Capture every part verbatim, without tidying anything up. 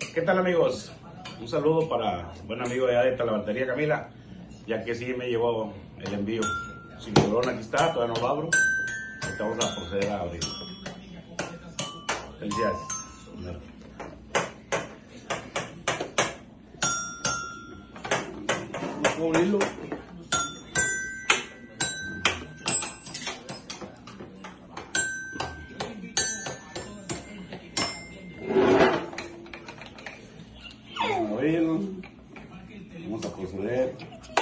¿Qué tal, amigos? Un saludo para buen amigo de allá de Talabartería Camila, ya que sí me llevó el envío. Cinturón aquí está, todavía no lo abro. Ahorita vamos a proceder a abrir. Felicidades. No puedo abrirlo. Vamos a abrirlo. Vamos a proceder.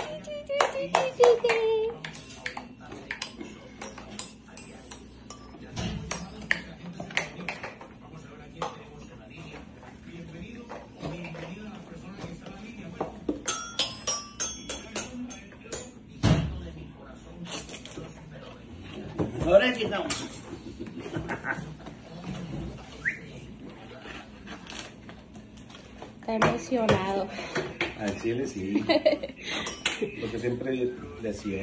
Ahora quitamos. Está emocionado. Al chile sí. Lo que siempre decía.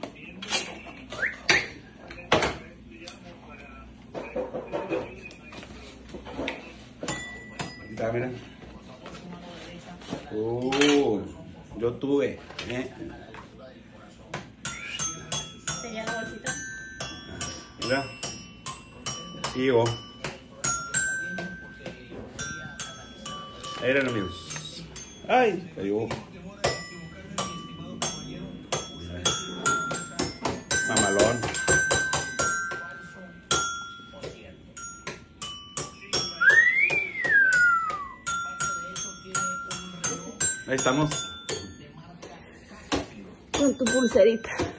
Aquí está, mira. Uh, yo tuve. ¿eh? ¿Sería la bolsita? Mira. Y yo. Ahí eran amigos. Ay, cayó. Mamalón. Ahí estamos. Con tu pulserita.